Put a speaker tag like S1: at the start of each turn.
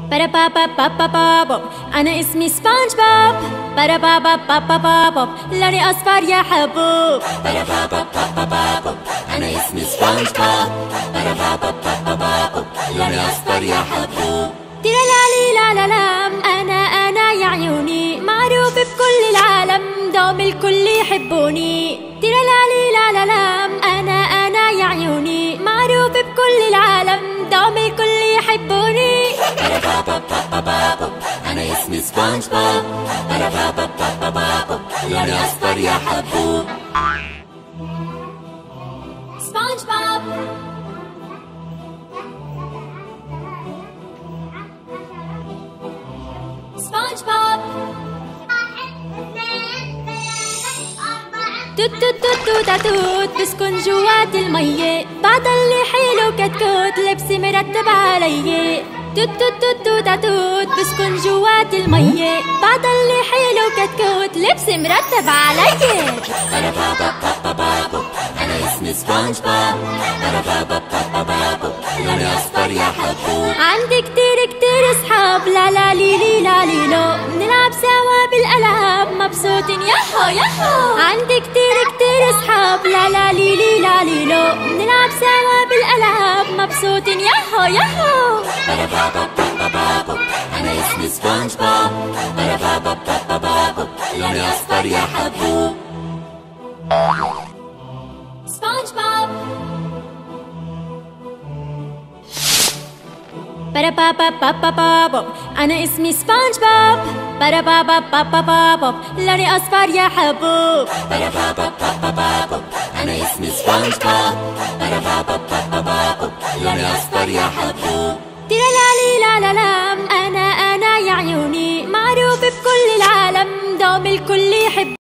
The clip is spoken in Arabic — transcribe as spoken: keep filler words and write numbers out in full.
S1: برا بابا بابا بابا أنا اسمي سبونج بوب. برا بابا بابا بابا لوني أصفر يا حبوب.
S2: برا بابا بابا بابا أنا اسمي سبونج بوب. برا بابا بابا بابا لوني أصفر يا حبوب.
S1: تيرا لا لي لا لا لام أنا أنا يا عيوني معروف بكل العالم دوم الكل يحبوني. تيرا لا لي لا لا لام أنا أنا يا عيوني معروف بكل العالم دوم الكل يحبوني.
S2: برا بابا بابا بابا أنا اسمي سبونج بوب. برا بابا بابا بابا لوني أصفر يا حبوب.
S1: سبونج بوب سبونج بوب توت توت توت توت توت بسكن جوات المية بعد اللي حيله كتكوت لبسي مرتب علي. توت توت توت توت توت بسكن جوات المية بعد اللي حيله كتكوت لبسي مرتب علي.
S2: برا بابا بابا بابا أنا اسمي سبونج بوب. برا بابا بابا بابا لوني أصفر يا حبوب.
S1: عندي كتير كتير صحاب لا لا لي لي لا لي لو بنلعب سوا بالألعاب مبسوطين ياهو ياهو. عندي كتير كتير صحاب لا لا لي لي لا لي لو بنلعب سوا بالألعاب مبسوطين ياهو ياهو.
S2: برا بابا بابا بابا أنا اسمي سبونج بوب. برا بابا بابا بابا لوني أصفر يا حبوب.
S1: سبونج بوب برا بابا بابا بابا أنا اسمي سبونج بوب. برا بابا بابا بابا لوني أصفر يا حبوب.
S2: برا بابا بابا بابا أنا اسمي سبونج بوب. برا بابا بابا بابا لوني أصفر يا حبوب.
S1: تيرا لا لي لا لا لام أنا أنا يا عيوني معروف بكل العالم دوم الكل يحب